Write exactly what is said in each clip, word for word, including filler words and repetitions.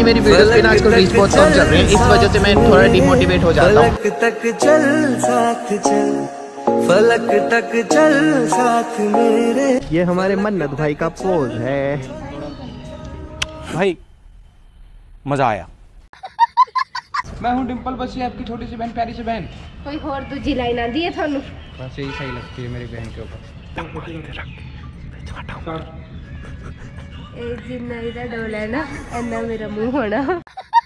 मेरी वीडियोस पे आजकल रीच बहुत कम चल रही है, इस वजह से मैं थोड़ा डिमोटिवेट हो जाता हूँ। फलक तक चल साथ चल, फलक तक चल साथ मेरे। ये हमारे मन्नत भाई का पोज है भाई, मजा आया। मैं हूँ डिम्पल बसी, आपकी छोटी सी बहन, प्यारी सी बहन। कोई और दूजी लाइन आंदी है थानू? बस यही सही लगती है मेरी बहन के ऊपर। ए जिन्ना इदा डोला है ना, ऐना मेरा मुंह होना।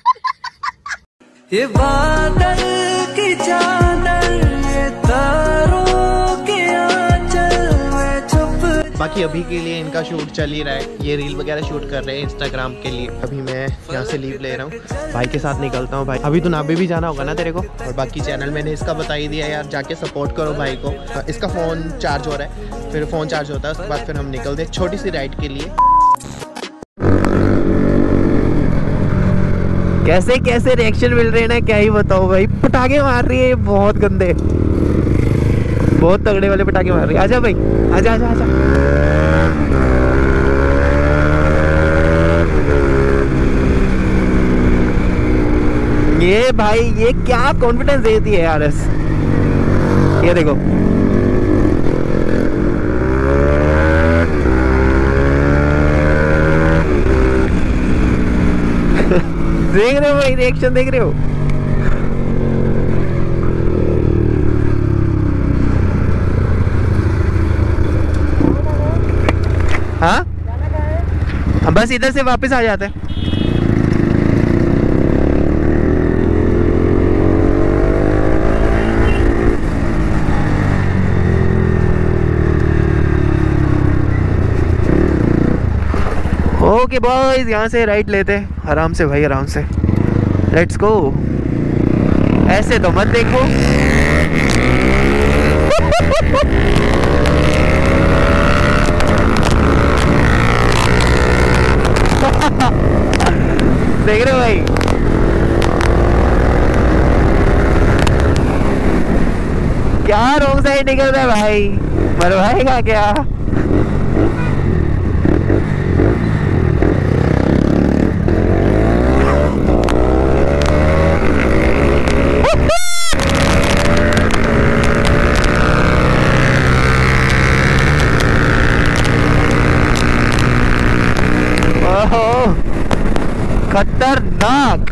ये बादल की चादर, ये तारों के आंचल में छुप। बाकी अभी के लिए इनका शूट चल ही रहा है, ये रील वगैरह शूट कर रहे हैं इंस्टाग्राम के लिए। अभी मैं यहाँ से लीव ले रहा हूँ, भाई के साथ निकलता हूँ। भाई अभी तो नाभे भी जाना होगा ना तेरे को, और बाकी चैनल मैंने इसका बता ही दिया यार, जाके सपोर्ट करो भाई को। इसका फ़ोन चार्ज हो रहा है, फिर फ़ोन चार्ज होता है, उसके बाद फिर हम निकलते हैं छोटी सी राइड के लिए। कैसे कैसे रिएक्शन मिल रहे हैं ना, क्या ही बताओ भाई। पटाखे मार रही है बहुत गंदे, बहुत तगड़े वाले पटाखे मार रही है। आजा भाई, आजा आजा आजा। ये भाई ये क्या कॉन्फिडेंस देती है यार। ये देखो देख रहे हो भाई, रिएक्शन देख रहे हो। हाँ बस इधर से वापस आ जाते हैं। ओके बॉयज, यहाँ से राइट लेते हैं आराम से भाई, आराम से। Let's go. ऐसे तो मत देखो। देख रहे हो भाई, क्या रोंग साइड निकल रहा है भाई, मरवाएगा क्या। खतरनाक।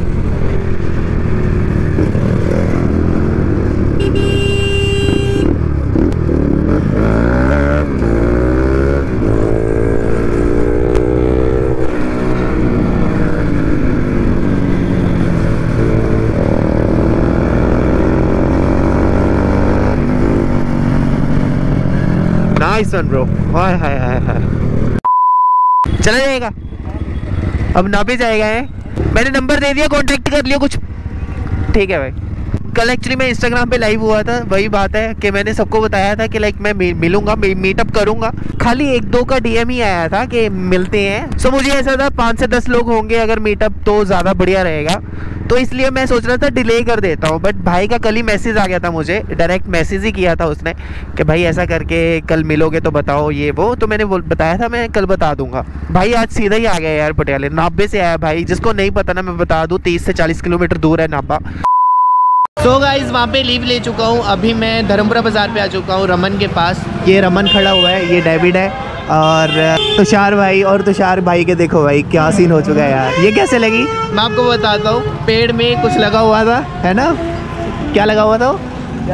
Nice one bro. हाय हाय हाय हाय, चला जाएगा अब, ना भी जाएगा है। मैंने नंबर दे दिया, कांटेक्ट कर लियो कुछ। ठीक है भाई। कल एक्चुअली मैं इंस्टाग्राम पे लाइव हुआ था, वही बात है कि मैंने सबको बताया था कि लाइक मैं मिलूंगा, मीटअप करूंगा। खाली एक दो का डीएम ही आया था कि मिलते हैं। सो मुझे ऐसा था पाँच से दस लोग होंगे अगर मीटअप तो ज़्यादा बढ़िया रहेगा, तो इसलिए मैं सोच रहा था डिले कर देता हूँ। बट भाई का कल ही मैसेज आ गया था मुझे, डायरेक्ट मैसेज ही किया था उसने कि भाई ऐसा करके कल मिलोगे तो बताओ ये वो। तो मैंने बताया था मैं कल बता दूंगा। भाई आज सीधा ही आ गया यार, पटियाले नाभे से आया भाई। जिसको नहीं पता ना मैं बता दूँ, तीस से चालीस किलोमीटर दूर है नाभा। सो गाइज वहाँ पे लीव ले चुका हूँ, अभी मैं धर्मपुरा बाज़ार पे आ चुका हूँ रमन के पास। ये रमन खड़ा हुआ है, ये डेविड है, और तुषार भाई। और तुषार भाई के देखो भाई क्या सीन हो चुका है यार। ये कैसे लगी मैं आपको बताता हूँ। पेड़ में कुछ लगा हुआ था, है ना? क्या लगा हुआ था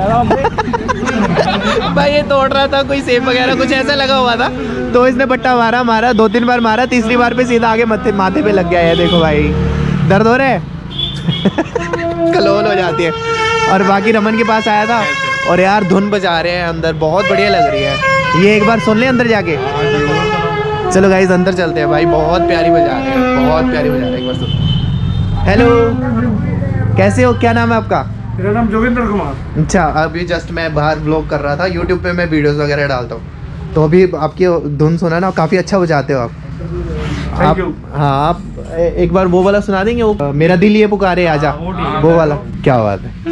भाई ये तोड़ रहा था कोई सेब वगैरह, कुछ ऐसा लगा हुआ था। तो इसने बट्टा मारा मारा दो तीन बार मारा, तीसरी बार पे सीधा आगे माथे माथे पे लग गया है। देखो भाई दर्द हो रहा है कलोल हो जाती है। और बाकी रमन के पास आया था, और यार धुन बजा रहे हैं अंदर, बहुत बढ़िया लग रही है। ये एक बार सुन ले अंदर जाके। चलो गाइस अंदर चलते हैं भाई, बहुत प्यारी बजा रहे हैं, बहुत प्यारी बजा रहे हैं। एक बार सुन। हेलो, कैसे हो? क्या नाम है आपका? मेरा नाम जोगिंदर कुमार। अच्छा, अभी जस्ट मैं बाहर ब्लॉग कर रहा था, यूट्यूब पे मैं वीडियोस वगैरह डालता हूँ। तो अभी आपकी धुन सुना ना, काफ़ी अच्छा बजाते हो आप। आप हाँ आप एक बार वो वाला सुना देंगे, वो मेरा दिल ये पुकारे आजा, वो वाला। क्या बात है।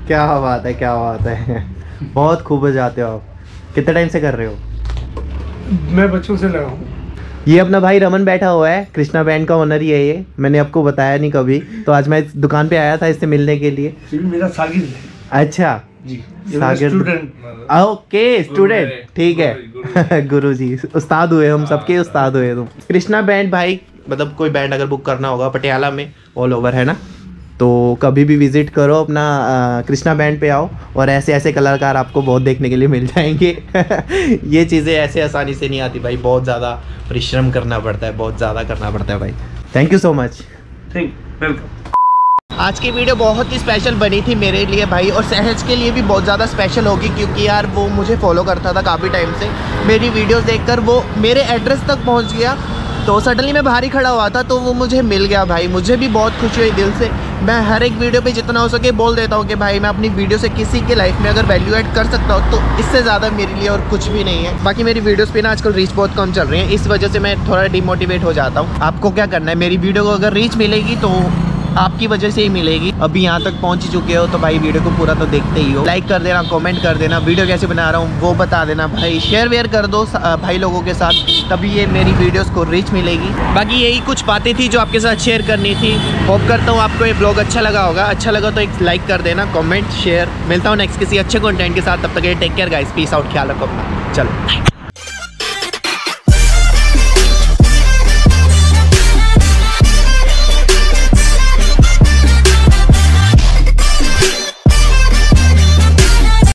क्या बात है, क्या बात है। बहुत खूब बजाते हो आप। कितने टाइम से कर रहे हो? मैं बच्चों से लगा हूँ। ये अपना भाई रमन बैठा हुआ है, कृष्णा बैंड का ओनर ही है ये। मैंने आपको बताया नहीं कभी, तो आज मैं इस दुकान पे आया था इससे मिलने के लिए। ये भी मेरा सागिर है। अच्छा जी, सागिर स्टूडेंट। ओके, स्टूडेंट, ठीक है। गुरु जी, उस्ताद हुए हम सबके, उस्ताद हुए तुम। कृष्णा बैंड भाई, मतलब कोई बैंड अगर बुक करना होगा पटियाला में, ऑल ओवर है ना, तो कभी भी विजिट करो अपना आ, कृष्णा बैंड पे आओ, और ऐसे ऐसे कलाकार आपको बहुत देखने के लिए मिल जाएंगे। ये चीज़ें ऐसे आसानी से नहीं आती भाई, बहुत ज़्यादा परिश्रम करना पड़ता है, बहुत ज़्यादा करना पड़ता है भाई। Thank you so much. Thank welcome. आज की वीडियो बहुत ही स्पेशल बनी थी मेरे लिए भाई, और सहज के लिए भी बहुत ज़्यादा स्पेशल होगी, क्योंकि यार वो मुझे फॉलो करता था काफ़ी टाइम से। मेरी वीडियोस देखकर वो मेरे एड्रेस तक पहुंच गया, तो सडनली मैं बाहर ही खड़ा हुआ था तो वो मुझे मिल गया भाई। मुझे भी बहुत खुशी हुई दिल से। मैं हर एक वीडियो पे जितना हो सके बोल देता हूँ कि भाई मैं अपनी वीडियो से किसी के लाइफ में अगर वैल्यू ऐड कर सकता हूँ तो इससे ज़्यादा मेरे लिए और कुछ भी नहीं है। बाकी मेरी वीडियोस पे ना आजकल रीच बहुत कम चल रही है, इस वजह से मैं थोड़ा डिमोटिवेट हो जाता हूँ। आपको क्या करना है, मेरी वीडियो को अगर रीच मिलेगी तो आपकी वजह से ही मिलेगी। अभी यहाँ तक पहुँच ही चुके हो तो भाई वीडियो को पूरा तो देखते ही हो। लाइक कर देना, कमेंट कर देना, वीडियो कैसे बना रहा हूँ वो बता देना भाई, शेयर वेयर कर दो भाई लोगों के साथ, तभी ये मेरी वीडियोस को रीच मिलेगी। बाकी यही कुछ बातें थी जो आपके साथ शेयर करनी थी। होप करता हूँ आपको ये ब्लॉग अच्छा लगा होगा। अच्छा लगा तो एक लाइक कर देना, कॉमेंट शेयर। मिलता हूँ नेक्स्ट किसी अच्छे कॉन्टेंट के साथ, तब तक ये take care guys, peace out, ख्याल रखो अपना, चलो।